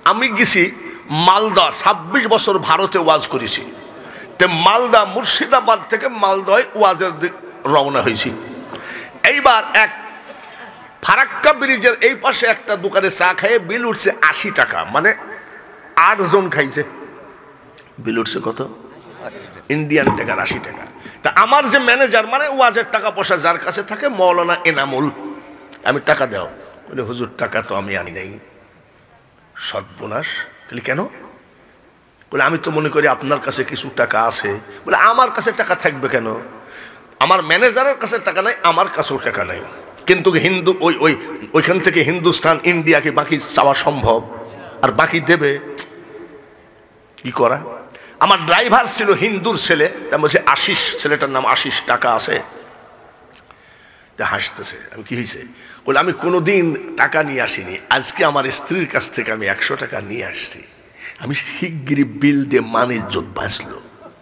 আমি গেছি মালদা, 26 বছর ভারতে ওয়াজ করেছি। তে মালদা মুর্শিদাবাদ থেকে মালদায় ওয়াজের রওনা হয়েছি। এইবার এক ফারাক্কা ব্রিজের এই পাশে একটা দোকানে চা খাইয়ে বিল উঠছে 80 টাকা, মানে 8 জন খাইছে। বিল উঠছে কত? ইন্ডিয়ান টাকার 80 টাকা। তা আমার যে ম্যানেজার, মানে ওয়াজের টাকা পয়সা যার কাছে থাকে, মৌলানা এনামুল, আমি টাকা দাও। বলে হুজুর টাকা তো আমি আনি নাই। সর্বনাশ। বলি কেন? বলে আমি তো মনে করি আপনার কাছে কিছু টাকা আছে। বলে আমার কাছে টাকা থাকবে কেন? আমার ম্যানেজারের কাছে টাকা নাই, আমার কাছেও টাকা নাই। কিন্তু হিন্দু ওইখান থেকে হিন্দুস্তান, ইন্ডিয়াকে বাকি চাওয়া সম্ভব? আর বাকি দেবে কি করা? আমার ড্রাইভার ছিল হিন্দুর ছেলে, তা বলছে আশিস, ছেলেটার নাম আশিস, টাকা আছে? হাসতেছে। আমি কি হয়েছে? বলে আমি কোনোদিন টাকা নিয়ে আসিনি, আজকে আমার স্ত্রীর কাছ থেকে আমি 100 টাকা নিয়ে আসছি। আমি শিগগিরই বিল দিয়ে মান ইজ্জত বাঁচলো।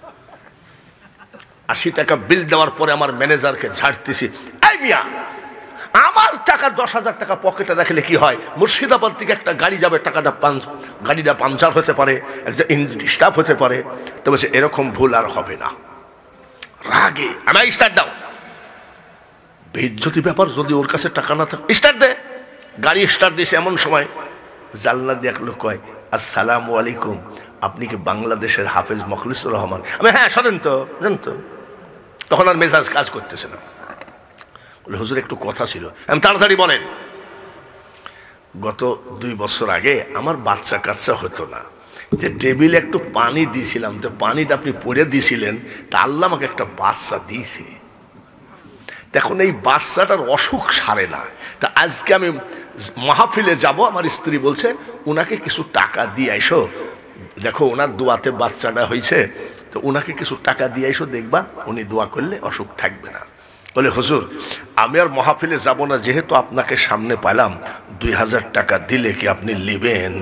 80 টাকা বিল দেওয়ার পরে আমার ম্যানেজারকে ঝাড়তেছি, এই মিয়া, আমার টাকা 10,000 টাকা পকেটে রাখলে কি হয়? মুর্শিদাবাদ থেকে একটা গাড়ি যাবে, গাড়িটা পাঞ্চার হতে পারে, একটা স্টাফ হতে পারে। তো বলছে এরকম ভুল আর হবে না। রাগে আমি স্টার্ট দাও। বেইজ্জতি ব্যাপার, যদি ওর কাছে টাকা না থাকে স্টার্ট দে। গাড়ি স্টার্ট দিয়েছে, এমন সময় জানলা দিয়ে এক লোক কয়, আসসালামু আলাইকুম, আপনি কি বাংলাদেশের হাফেজ মোকলেসুর রহমান? আমি হ্যাঁ, শোনেন তো, জান তো। তখন আর মেজাজ কাজ করতেছে না। বলে হুজুর একটু কথা ছিল। আমি তাড়াতাড়ি বলেন। গত 2 বছর আগে আমার বাচ্চা কাচ্চা হতো না, যে টেবিলে একটু পানি দিয়েছিলাম, তো পানিটা আপনি পড়ে দিয়েছিলেন, তা আল্লাহ আমাকে একটা বাচ্চা দিয়েছে। দেখুন এই বাচ্চাটার অসুখ সারে না। তা আজকে আমি মাহফিলে যাব, আমার স্ত্রী বলছে ওনাকে কিছু টাকা দিয়ে আইসো, দেখো ওনার দোয়াতে বাচ্চাটা হয়েছে, তো ওনাকে কিছু টাকা দিয়ে আইসো, দেখবা উনি দোয়া করলে অসুখ থাকবে না। বলে হুজুর আমি আর মাহফিলে যাব না, যেহেতু আপনাকে সামনে পাইলাম, 2000 টাকা দিলে কি আপনি লিবেন?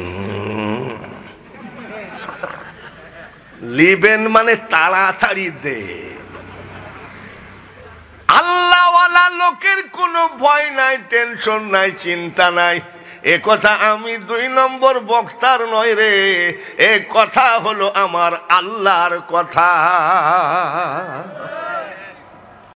লিবেন মানে তাড়াতাড়ি দে। আল্লাহওয়ালা লোকের কোনো ভয় নাই, টেনশন নাই, চিন্তা নাই। এ কথা আমি 2 নম্বর বক্তার নয় রে, এ কথা হলো আমার আল্লাহর কথা।